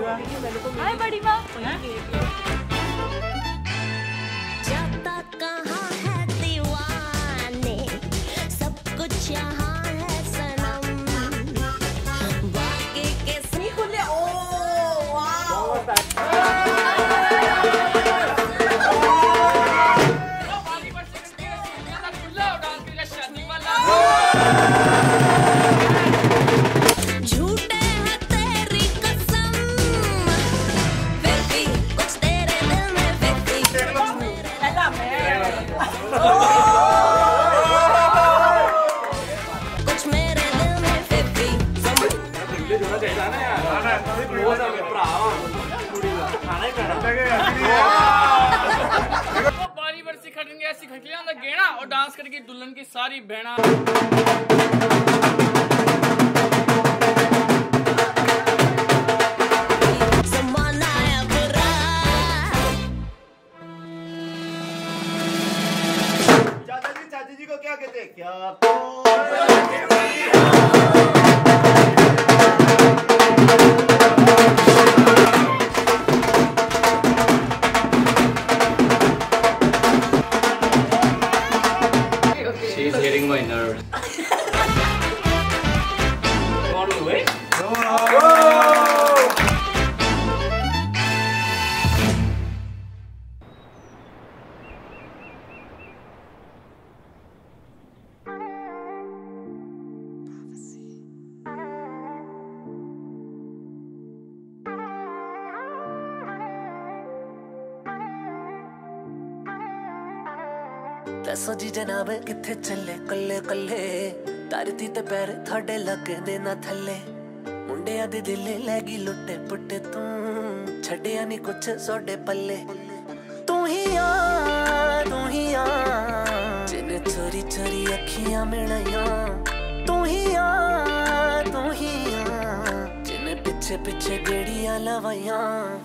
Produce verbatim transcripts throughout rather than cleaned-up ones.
हाय बड़ी माँ। जाता कहाँ है दीवाने, सब कुछ यहाँ है सनम, बाकी के सही खुले। ओ वाह बारी बरसी खटेंगे ऐसी खटियां ना गेना और डांस करके दुल्हन की सारी बहना। चाचा जी चाची जी को क्या कहते हैं? क्या She's hitting my nerves. All the way? दसो जी जनाब किथे चले कल्ले कल्ले, धरती ते पैर थोड़े लगदे ना थल्ले, मुंडिया दे दिल लैगी लुट्टे पुट्टे, तू छड्डिया नी कुछ सोडे पल्ले, तू ही आ तू ही आ जिन्ने चोरी चोरी अखियां मिलाइया, तू ही आ तू ही आ जिन्ने पिछे पिछे गेड़ियां लवाइया।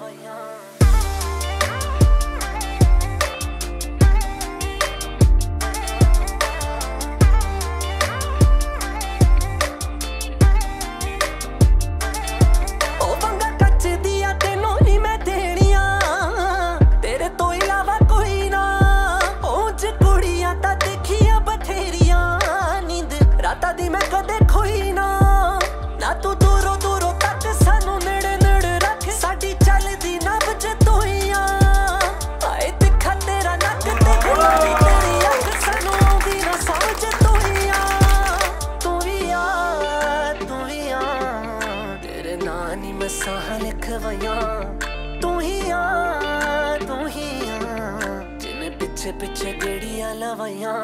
तू ही आ तू ही आ जिन्ने पिछे पिछे गेड़ियां लवाइया।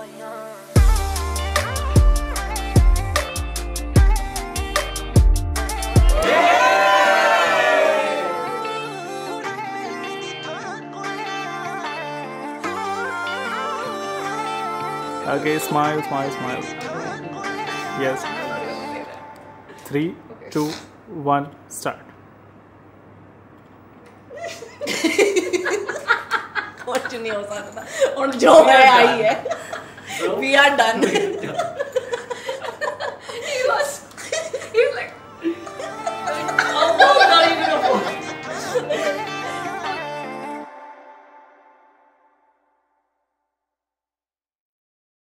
Okay, smile, smile, smile. Yes. Three, two, one, start. कुछ नहीं हो सकता और जो है आई है। We are done.